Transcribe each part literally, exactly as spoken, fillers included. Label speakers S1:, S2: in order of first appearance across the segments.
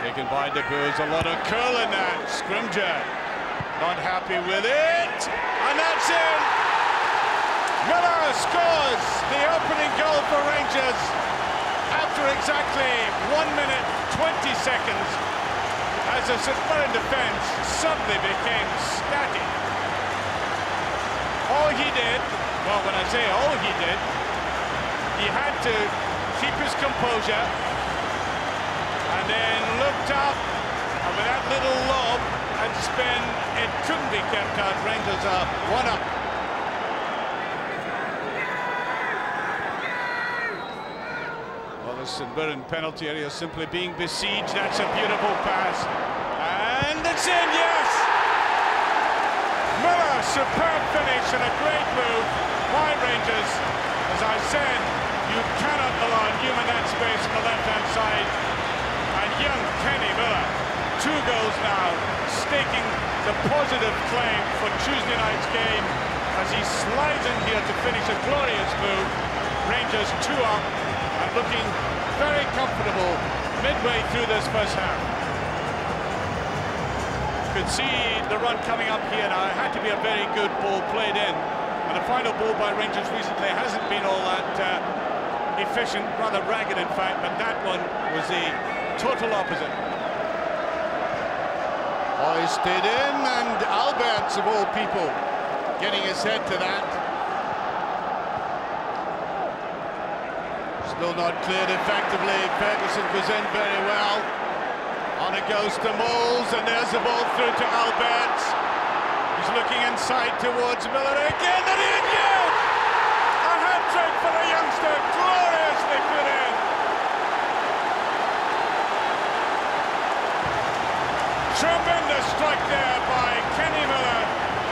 S1: Taken by De Boer's, a lot of curl in that. Scrimger not happy with it, and that's it. Miller scores the opening goal for Rangers after exactly one minute twenty seconds, as the Saint Mirren defence suddenly became static. All he did, well, when I say all he did, he had to keep his composure and then looked up, and with that little lob and spin, it couldn't be kept out. Rangers are one up. Well, the Saint Mirren penalty area simply being besieged. That's a beautiful pass, and it's in, yes! Miller, superb finish and a great move by Rangers. As I said, you cannot allow Newman that space on the left-hand side. And young Kenny Miller, two goals now, staking the positive claim for Tuesday night's game as he slides in here to finish a glorious move. Rangers two up and looking very comfortable midway through this first half. Could see the run coming up here now. It had to be a very good ball played in, and the final ball by Rangers recently hasn't been all that uh, efficient, rather ragged in fact, but that one was the total opposite. Hoisted in, and Alberts of all people getting his head to that. Still not cleared effectively. Ferguson goes in very well. On it goes to Moles, and there's the ball through to Alberts. He's looking inside towards Miller again, and in, yes! A hat-trick for the youngster, gloriously put in. Tremendous strike there by Kenny Miller.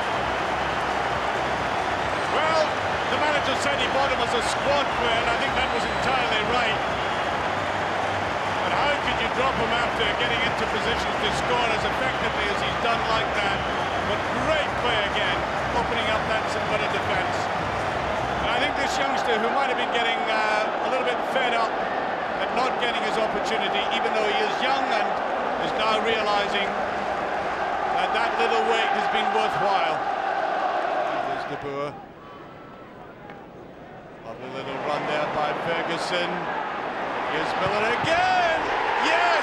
S1: Well, the manager said he bought him as a squad player, and I think that was entirely right. But how could you drop him after getting into positions to score as effectively as he's done like that? But great play again, opening up that Saint Mirren defence. And I think this youngster, who might have been getting uh, a little bit fed up at not getting his opportunity, even though he is young and is now realising that that little wait has been worthwhile. There's De Boer. Lovely little run there by Ferguson. Here's Miller again! Yes!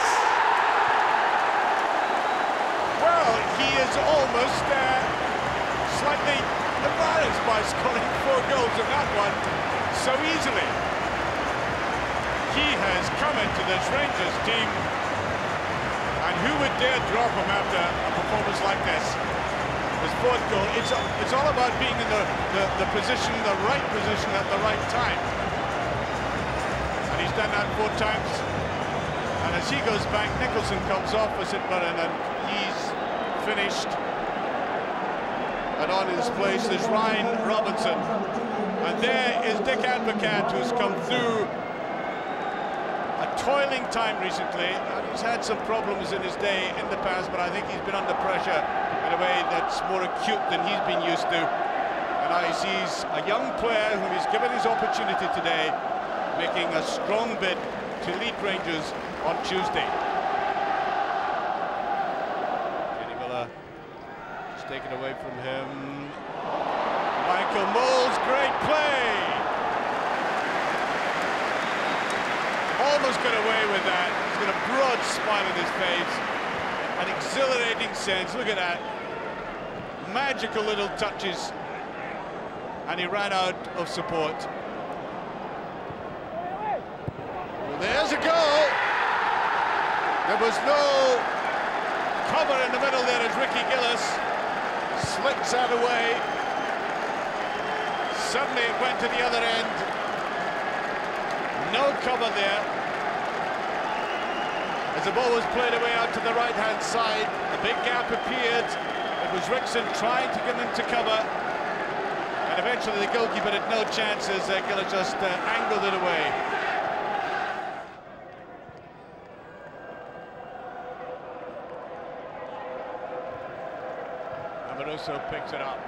S1: Well, he is almost uh, slightly embarrassed by scoring four goals in that one so easily. He has come into this Rangers team, and who would dare drop him after a performance like this? His fourth goal, it's, it's all about being in the, the, the position, the right position at the right time. And he's done that four times. And as he goes back, Nicholson comes off for Saint Mirren, and he's finished. And on his place is Ryan Robinson. And there is Dick Advocat, who's come through a toiling time recently. And he's had some problems in his day in the past, but I think he's been under pressure in a way that's more acute than he's been used to. And I sees a young player who is given his opportunity today, making a strong bid to lead Rangers on Tuesday. Kenny Miller just taken away from him. Michael Moles, great play. Almost got away with that. He's got a broad smile on his face. An exhilarating sense. Look at that. Magical little touches. And he ran out of support. Well, there's a goal. There was no cover in the middle there as Ricky Gillis slicks that away. Suddenly it went to the other end. No cover there. As the ball was played away out to the right-hand side, a big gap appeared. It was Rickson trying to get into cover. And eventually the goalkeeper had no chances. Uh, Gillis just uh, angled it away. Amoroso picks it up.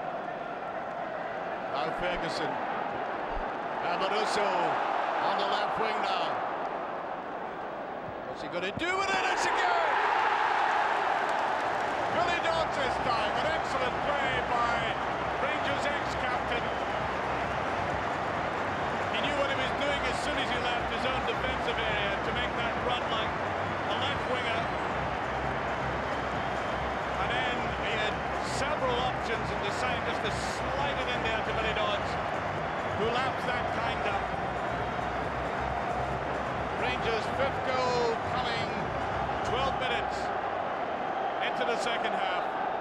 S1: Now Ferguson. Amoroso on the left wing now. What's he going to do with it? It's a goal! Billy Dodds this time. An excellent play by Rangers ex-captain. He knew what he was doing as soon as he left his own defensive area to make that run like a left winger. And then he had several options and decided just to slide it in there to Billy Dodds, who laps that kind up. Rangers' fifth goal coming twelve minutes into the second half.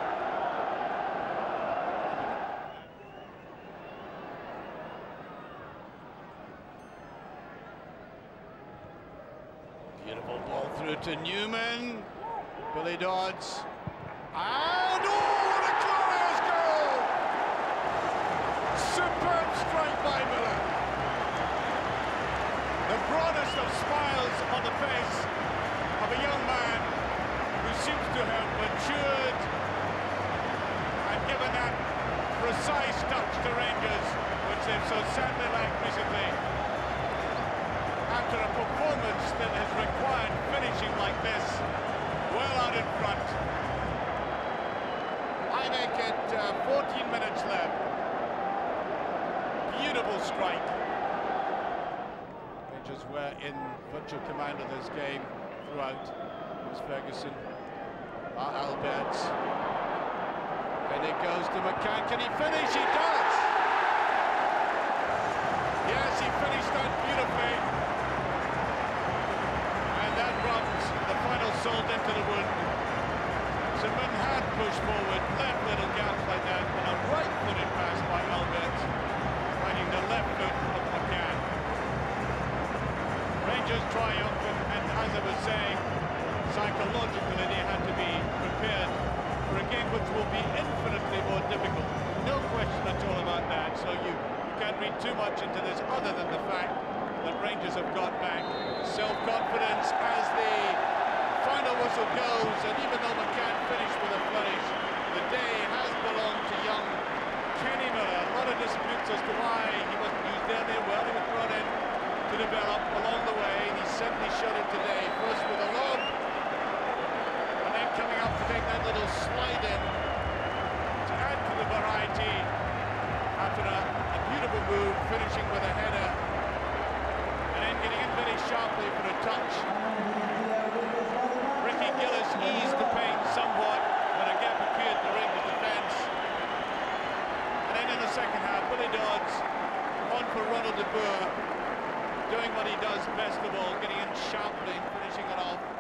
S1: Beautiful ball through to Newman. Billy Dodds. And oh, what a glorious goal! Superb strike by Miller. The broadest of smiles on the face of a young man who seems to have matured and given that precise touch to Rangers, which they've so sadly lacked recently. After a performance that has required finishing like this, well out in front. I make it uh, fourteen minutes left. Beautiful strike. Rangers were in virtual command of this game throughout. Here's Ferguson. Ah, Alberts. And it goes to McCann. Can he finish? He does! Yes, he finished that beautifully. And that brought the final salt into the wound. St.Mirren had pushed forward, left little gaps like that, and a right-footed pass by Alberts, finding the left foot of McCann. Rangers triumph, and, and as I was saying, psychologically they had to be prepared for a game which will be infinitely more difficult. No question at all about that, so you, you can't read too much into this other than the fact that Rangers have got back self-confidence as the final whistle goes, and even though McCann finished with a flourish, the day has belonged to young Kenny Miller. A lot of disputes as to why he wasn't used earlier. Well, he was brought in to develop along the way, and he certainly showed it today. First with a lob, and then coming up to take that little slide in to add to the variety after a, a beautiful move, finishing with a header, and then getting in very sharply for a touch. Ricky Gillis eased the pain somewhat when a gap appeared to Rangers defence. And then in the second half, Billy Dodds on for Ronald de Boer, doing what he does best of all, getting in sharply and finishing it off.